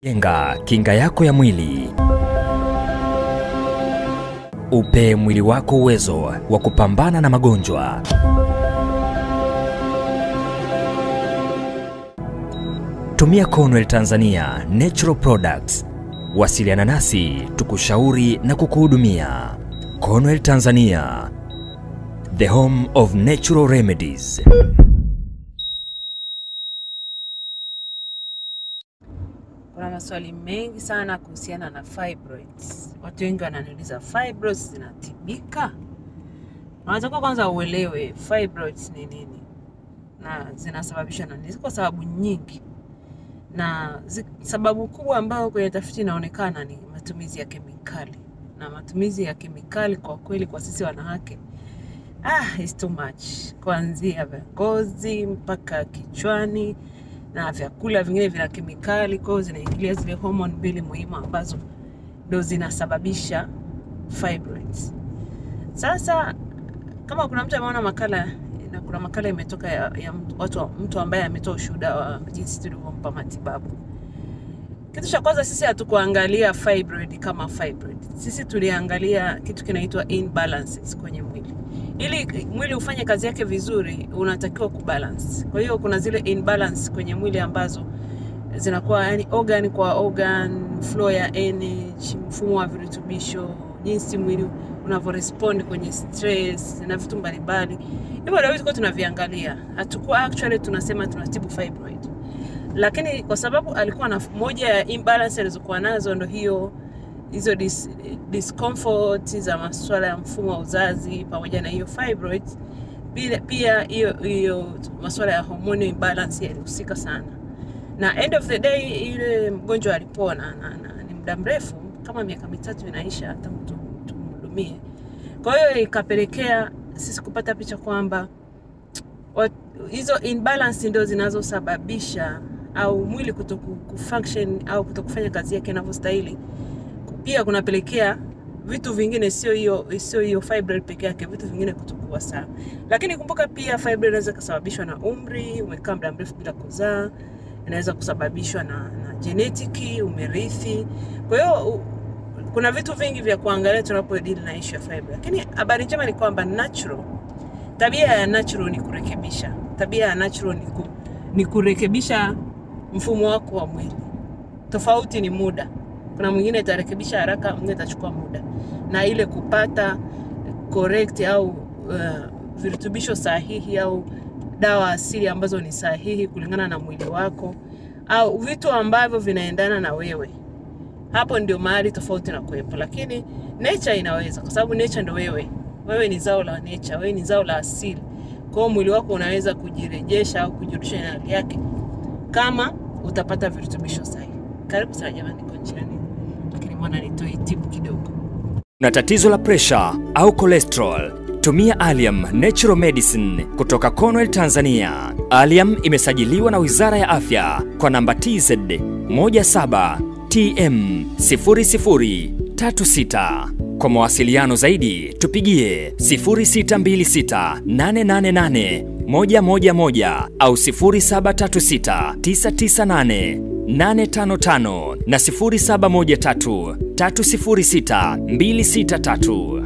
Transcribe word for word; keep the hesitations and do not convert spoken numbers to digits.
Jenga kinga yako ya mwili. Upe mwili wako uwezo wa kupambana na magonjwa. Tumia Cornwell Tanzania Natural Products. Wasiliana nasi tukushauri na kukuhudumia. Cornwell Tanzania, the home of natural remedies. Kuna maswali mengi sana kuhusiana na fibroids. Watu wengi wananiuliza fibroids zinatibika? Unataka kwanza uelewe fibroids ni nini na zinasababishwa na nini. Kwa sababu nyingi. Na zi, sababu kubwa ambayo kwenye tafiti inaonekana ni matumizi ya kemikali. Na matumizi ya kemikali kwa kweli kwa sisi wanawake ah is too much. Kuanzia ngozi mpaka kichwani na vyakula vingine vina kemikali, kwa hiyo zinaingilia zile hormone mbili muhimu ambazo ndo zinasababisha fibroids. Sasa kama kuna mtu ameona makala na kuna makala imetoka ya, ya watu mtu ambaye ametoa ushuhuda wa jinsi tulivyompa matibabu. Kitu cha kwanza, sisi hatukuangalia fibroid kama fibroid. Sisi tuliangalia kitu kinaitwa imbalances kwenye mwili. Ili mwili ufanye kazi yake vizuri, unatakiwa kubalance. Kwa hiyo kuna zile imbalance kwenye mwili ambazo zinakuwa yani organ kwa organ, flow ya energy, mfumo wa virutubisho, jinsi mwili unavyorespond kwenye stress na vitu mbalimbali. Hivyo ndio vitu tunaviangalia. Hatakuwa actually tunasema tunatibu fibroid. Lakini kwa sababu alikuwa na moja ya imbalance alizokuwa nazo ndio hiyo hizo dis, discomfort za masuala ya mfumo wa uzazi pamoja na hiyo fibroid, pia hiyo hiyo masuala ya hormone imbalance yalihusika sana. Na end of the day ile mgonjwa alipona na, na ni muda mrefu kama miaka mitatu inaisha hata mtu tumhudumie. Kwa hiyo ikapelekea sisi kupata picha kwamba hizo imbalance ndio zinazosababisha au mwili kutokufunction au kutokufanya kazi yake inavyostahili. Pia kunapelekea vitu vingine, sio hiyo sio hiyo fibroid pekee yake, vitu vingine kutokuwa sawa. Lakini kumbuka pia fibroid inaweza kusababishwa na umri, umekaa muda mrefu bila kuzaa, inaweza kusababishwa na, na genetic, umerithi. Kwa hiyo kuna vitu vingi vya kuangalia tunapodeal na issue ya fibroid. Lakini habari njema ni kwamba natural, tabia ya natural ni kurekebisha. Tabia ya natural ni, ku, ni kurekebisha mfumo wako wa mwili. Tofauti ni muda. Kuna mwingine itarekebisha haraka, mwingine itachukua muda. Na ile kupata correct au uh, virutubisho sahihi au dawa asili ambazo ni sahihi kulingana na mwili wako au vitu ambavyo vinaendana na wewe. Hapo ndio mahali tofauti na kuwepo. Lakini nature inaweza, kwa sababu nature ndio wewe. Wewe ni zao la nature, wewe ni zao la asili. Kwa hiyo mwili wako unaweza kujirejesha au kujirudisha na hali yake kama utapata virutubisho sahihi. Karibu sana jamani kwa njiani. Lakini mwana nitoe tipu kidogo. Na tatizo la pressure au cholesterol, tumia Allium Natural Medicine kutoka Cornwell Tanzania. Allium imesajiliwa na Wizara ya Afya kwa namba T Z moja saba T M zero zero tatu sita. Kwa mawasiliano zaidi tupigie sifuri sita mbili sita nane nane nane moja moja moja au sifuri saba tatu sita tisa tisa nane nane tano tano na sifuri saba moja tatu tatu sifuri sita mbili sita tatu.